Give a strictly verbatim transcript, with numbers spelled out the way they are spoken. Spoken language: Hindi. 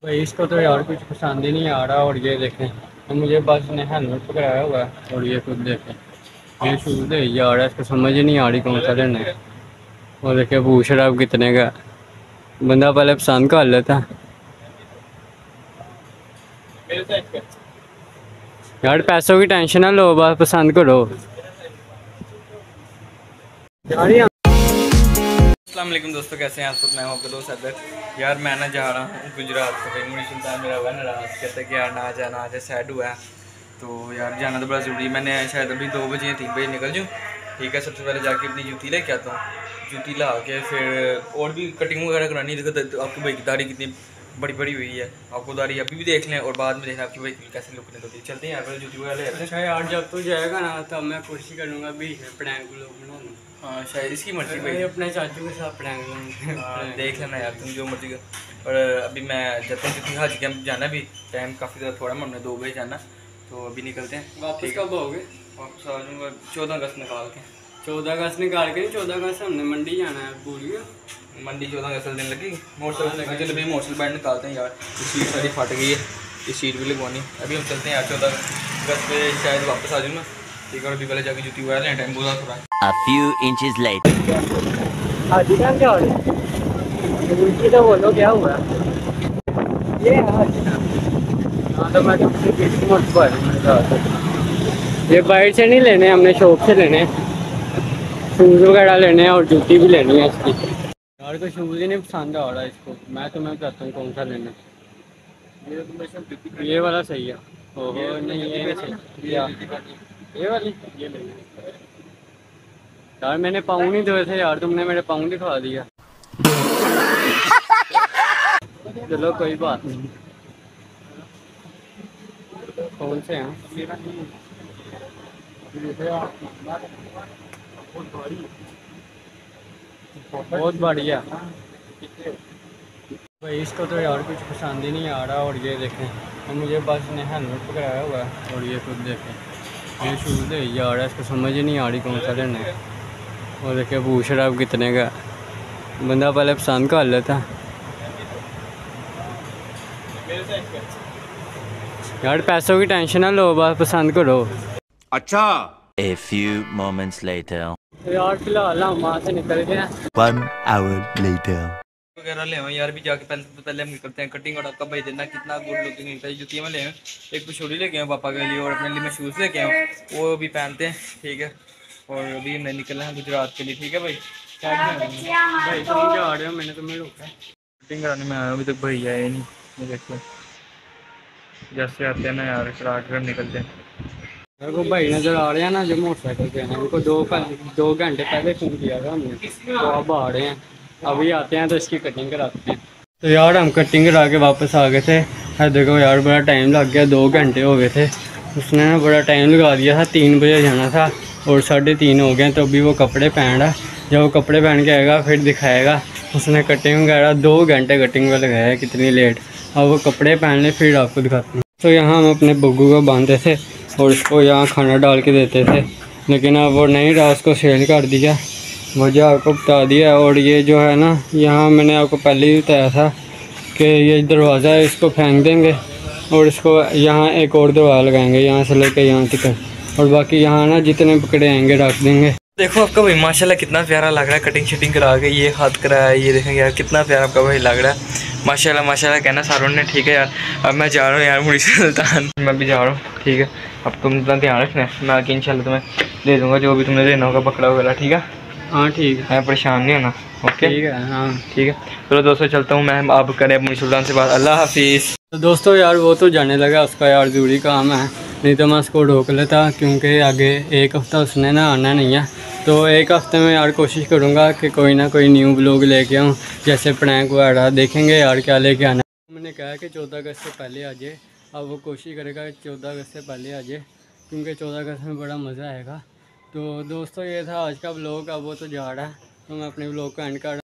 भाई इसको तो यार कुछ पसंद ही नहीं आ रहा। और ये देखें, तो मुझे बस ने हेलमेट पकड़ाया हुआ है और ये खुद देखें ये शूज़ दे जा रहा है, इसको समझ ही नहीं आ रही कौन सा लेना है। और देखिए पूछ रहा है कितने का, बंदा पहले पसंद कर लेता। यार पैसों की टेंशन ना लो, बस पसंद करो। अस्सलाम वालेकुम दोस्तों, कैसे हैं आप सब। मैं हूं आपका दोस्त अदर। यार मैं ना जा रहा हूँ गुजरात तो भाई मुड़ी सुल्तान मेरा हुआ नाराज़, कहते हैं कि यार ना जा ना जा सैड हुआ है। तो यार जाना तो बड़ा ज़रूरी है। मैंने शायद अभी दो बजे या तीन बजे निकल जाऊँ। ठीक है, सबसे पहले जाके अपनी जूती लेके आता हूँ। जूती ला के फिर और भी कटिंग वगैरह करानी। देखो आपकी भाई की दाढ़ी कितनी बड़ी बड़ी हुई है, आपको दाढ़ी अभी भी देख लें और बाद में देखना आपकी भाई कैसे लुक निकलती है। चलते हैं यार, पहले जूती वगैरह ले आते हैं। अच्छा यार, जब तू जाएगा ना तब मैं कोशिश करूँगा बीच में प्रैंक व्लॉग बना लूँ। हाँ शायद इसकी मर्जी भाई, अपने चाचू के साथ प्रैंक लूँ। देख लेना यार तुम जो मर्जी कर। और अभी मैं जाता हूँ क्योंकि हाजी कैंप जाना भी टाइम काफ़ी ज़्यादा थोड़ा, मैं दो बजे जाना, तो अभी निकलते हैं। वापस कब आओगे? वापस आ जाऊँगा चौदह अगस्त निकाल के। चौदह अगस्त निकाल के? चौदह अगस्त हमने मंडी जाना है, भूल गया। मंडी चौदह अगस्त दिन लगी मोटरसाइकिल। चलो भाई मोटरसाइकिल बैंड निकालते हैं यार, सीट सारी फट गई है, ये सीट भी लगवानी। अभी हम चलते हैं यार, चौदह अगस्त पे शायद वापस आ जाऊँगा। ठीक है, अभी पहले जाके जूती वगैरह लें, टाइम बोला थोड़ा। A few inches later. Haji camp क्या हो रही है? उल्टी तो बोलो क्या हुआ? ये हाजी कैंप। हाँ तो मैं ये बाइट से नहीं लेने, हमने शॉप से लेने। शूज़ वगैरह लेने हैं और जूती भी लेनी है इसकी। यार को शूज़ ही नहीं पसंद आ रहा इसको। मैं तुम्हें बताता हूँ कौन सा लेना। ये वाला सही है। ओहो नहीं, ये नहीं सही। ये वाली ये लेनी। यार मैंने पाँव नहीं धोए थे यार, तुमने मेरे पाँव दिखा दिया। चलो कोई बात नहीं। कौन से हैं? बहुत बढ़िया भाई, इसको तो यार कुछ पसंद ही नहीं आ रहा। और ये देखें, तो मुझे बस ने हेलमेट पकड़ाया हुआ है और ये खुद देखें ये शूज़ दे जा रहा है, इसको समझ ही नहीं आ रही कौन सा लेना है। और देखिए पूछ रहा है कितने का, बंदा पहले पसंद कर लेता। यार पैसों की टेंशन ना लो, बस पसंद करो। अच्छा। A few moments later. तो यार फिलहाल हम वहाँ से निकल गए। One hour later. वगैरह ले आए यार, भी जाके पहले तो पहले हम निकलते हैं। कटिंग और आपका भाई देना कितना गुड लुकिंग निकलता है। जूतियाँ में ले आए, एक पिछोड़ी लेके आए पापा के लिए और अपने लिए मैं शूज़ लेके आऊँ, वो भी पहनते हैं। ठीक है, और अभी हमने निकलना है गुजरात के लिए। ठीक है भाई, भाई तुम जा रहे हो, मैंने तुम्हें रोका। कटिंग कराने में आया अभी तक भाई आए नहीं। ये देखो जैसे आते हैं ना यार, करा कर निकलते हैं। मेरे को भाई नज़र आ रहे हैं ना जो मोटरसाइकिल पे हैं, उनको दो दो घंटे पहले फ़ोन किया था हमने, तो अब आ रहे हैं। अभी आते हैं तो इसकी कटिंग कराते हैं। तो यार हम कटिंग करा के वापस आ गए थे। है देखो यार बड़ा टाइम लग गया, दो घंटे हो गए थे। उसने ना बड़ा टाइम लगा दिया था, तीन बजे जाना था और साढ़े तीन हो गए। तो अभी वो कपड़े पहन रहा है, जब वो कपड़े पहन के आएगा फिर दिखाएगा। उसने कटिंग वगैरह दो घंटे कटिंग में लगाया है, कितनी लेट। अब वो कपड़े पहन ले फिर आपको दिखाते हैं। तो यहाँ हम अपने बग्गू को बांधते थे और इसको यहाँ खाना डाल के देते थे, लेकिन अब वो नहीं रहा, उसको सेल कर दिया। वजह आपको बता दिया। और ये जो है ना, यहाँ मैंने आपको पहले ही बताया था कि ये दरवाज़ा है, इसको फेंक देंगे और इसको यहाँ एक और दरवाज़ा लगाएंगे, यहाँ से लेकर यहाँ तक। और बाकी यहाँ ना जितने पकड़े आएंगे रख देंगे। देखो आपका भाई माशाल्लाह कितना प्यारा लग रहा है, कटिंग शटिंग करा के ये हाथ करा है। ये देखेंगे यार कितना प्यारा आपका भाई लग रहा है। माशाल्लाह माशाल्लाह कहना सारों ने। ठीक है यार, अब मैं जा रहा हूँ यार मुड़ी सुल्तान, मैं भी जा रहा हूँ। ठीक है, अब तुम इतना ध्यान रखना, मैं आके इंशाल्लाह तुम्हें दे दूँगा जो भी तुमने देना होगा, बकरा वगैरह। ठीक है हाँ ठीक है, मैं परेशान नहीं होना। ओके ठीक है। हाँ ठीक है, चलो दोस्तों चलता हूँ मैं, आप करें मुड़ी सुल्तान से बात। अल्लाह हाफिज़। तो दोस्तों यार वो तो जाने लगा, उसका यार ज़रूरी काम है, नहीं तो मैं उसको रोक लेता, क्योंकि आगे एक हफ़्ता उसने ना आना नहीं है। तो एक हफ़्ते में यार कोशिश करूँगा कि कोई ना कोई न्यू ब्लॉग लेके आऊँ, जैसे प्रैंक वगैरह। देखेंगे यार क्या लेके आना। मैंने कहा कि चौदह अगस्त से पहले आ जाए, अब वो कोशिश करेगा कि चौदह अगस्त से पहले आ जाए, क्योंकि चौदह अगस्त में बड़ा मज़ा आएगा। तो दोस्तों ये था आज का ब्लॉग। अब वो तो जा रहा है, तो मैं अपने ब्लॉग का एंड कर